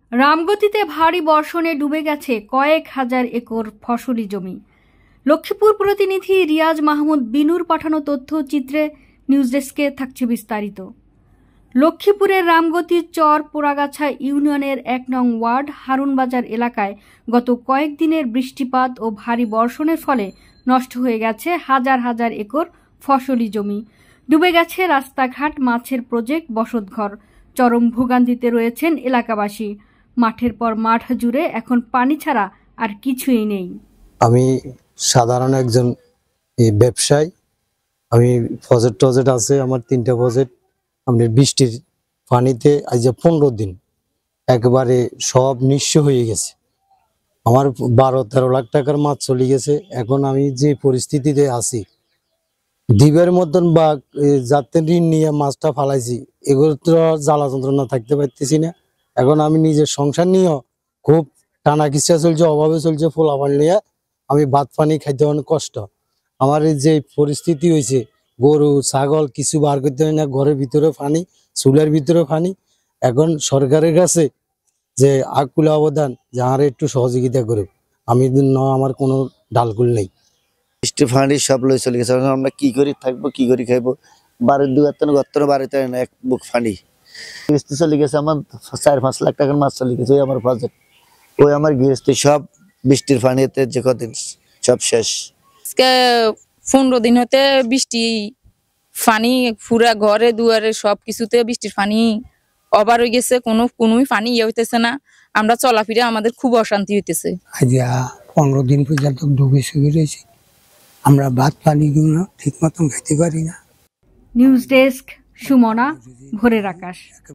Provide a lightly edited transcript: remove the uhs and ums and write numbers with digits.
রামগতিতে ভারী বর্ষণে ডুবে গেছে কয়েক হাজার একর ফসলি জমি। লক্ষ্মীপুর প্রতিনিধি রিয়াজ মাহমুদ বিনুর পাঠানো তথ্যচিত্রে নিউজ ডেস্কে থাকছে বিস্তারিত। লক্ষ্মীপুরের রামগতির চর পোড়াগাছা ইউনিয়নের ১ নং ওয়ার্ড হারুনবাজার এলাকায় গত কয়েকদিনের বৃষ্টিপাত ও ভারী বর্ষণের ফলে নষ্ট হয়ে গেছে হাজার হাজার একর ফসলি জমি। ডুবে গেছে রাস্তাঘাট, মাছের প্রজেক্ট, বসতঘর। চরম ভোগান্তিতে রয়েছেন এলাকাবাসী। মাঠের পর মাঠ জুড়ে এখন পানি ছাড়া আর কিছুই নেই। আমি সাধারণ একজন ব্যবসায়ী। আমি প্রজেক্ট আছে আমার 3টা প্রজেক্ট। আমাদের বৃষ্টির পানিতে আজ 15 দিন একবারে সব নিঃস্ব হয়ে গেছে। আমার 12-13 লাখ টাকার মাছ চলে গেছে। এখন আমি যে পরিস্থিতিতে আছি, দ্বীপের মতন বা যাতে ঋণ নিয়ে মাছটা ফালাইছি, এগুলো তো জ্বালা যন্ত্রণা থাকতে পারতেছি না। এখন আমি নিজের সংসার নিয়েও খুব টানা কিসা চলছে, অভাবে চলছে। ফোলাফান নিয়ে আমি ভাত পানি খাইতে অনেক কষ্ট। আমার এই যে পরিস্থিতি হয়েছে, গরু ছাগল কিছু বার করতে হয় না, ঘরের ভিতরে পানি, চুলের ভিতরে পানি। এখন সরকারের কাছে যে আকুল অবদান, যে আর একটু সহযোগিতা করে। আমি আমার কোনো ডালকুল নেই। বৃষ্টি পানি সব লই চলে গেছে। আমরা কি করে থাকবো, কি করে খাইবো? বাড়ির গর্তন বাড়িতে না, এক বুক পানি গৃহস্থী চলে গেছে। আমার 4-5 লাখ টাকার মাছ চলে গেছে। ওই আমার প্রজেক্ট, ওই আমার গৃহস্থী সব বৃষ্টির পানিতে যে কদিন সব শেষ। 15 দিন হতে বৃষ্টি পানি পুরা ঘরে দুয়ারে সব কিছুতে বৃষ্টির পানি অবার হয়ে গেছে। কোনোই পানি হইতেছে না। আমরা চলাফিরে আমাদের খুব অশান্তি হইতেছে। আজ 15 দিন পর্যন্ত ডুবে শুয়ে রয়েছে। আমরা ভাত পানিগুলো ঠিক মতন খেতে পারি না। নিউজ ডেস্ক, সুমনা, ভোরের আকাশ।